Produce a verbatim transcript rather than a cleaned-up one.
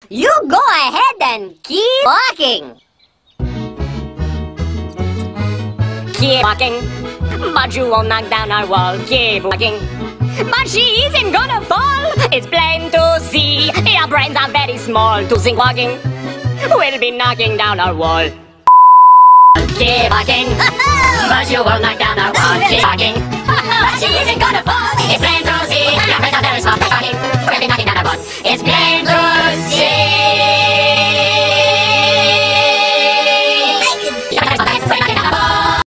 You go ahead and keep walking. Keep walking, but you won't knock down our wall. Keep walking, but she isn't gonna fall. It's plain to see, your brains are very small. To think walking, we'll be knocking down our wall. Keep walking, but you won't knock down our wall. Keep walking, but she isn't gonna fall. It's plain to see, your brains